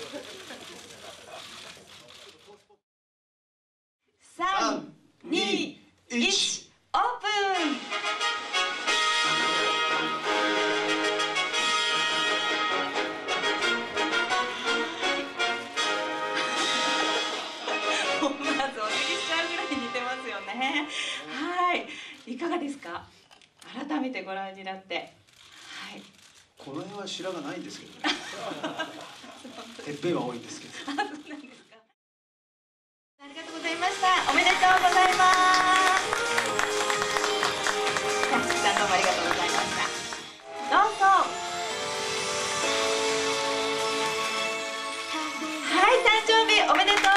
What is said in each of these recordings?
3、2、1、オープン。思わずお辞儀しちゃうぐらい似てますよね。はい、いかがですか。改めてご覧になって。はい。 この辺は白がないんですけどね。てっぺんは多いんですけど。 そうなんですか。ありがとうございました。おめでとうございます。たつきさんどうもありがとうございました。どうぞ。はい、誕生日おめでとうございます。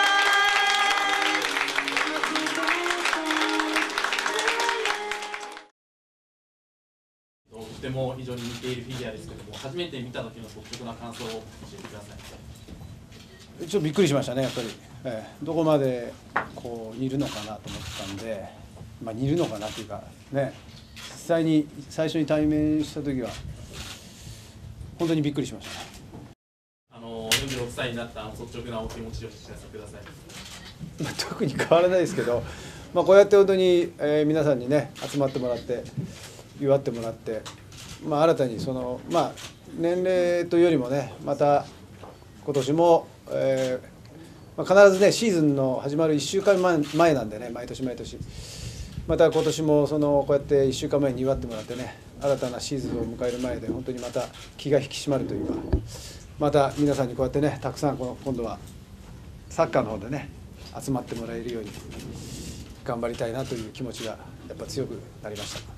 とても非常に似ているフィギュアですけども、初めて見た時の率直な感想を教えてください。 ちょっとびっくりしましたね、やっぱり、どこまでこう似るのかなと思ったんで、似るのかなというか、ね、実際に最初に対面した時は、本当にびっくりしましたね。 46歳になった率直なお気持ちをお聞かせください。 特に変わらないですけど、こうやって本当に、皆さんにね、集まってもらって、祝ってもらって、新たにその、年齢というよりもね、また今年も、必ずね、シーズンの始まる1週間前なんでね、毎年毎年、また今年もこうやって1週間前に祝ってもらってね、新たなシーズンを迎える前で、本当にまた気が引き締まるというか、また皆さんにこうやってね、たくさん今度はサッカーの方でね、集まってもらえるように頑張りたいなという気持ちがやっぱ強くなりました。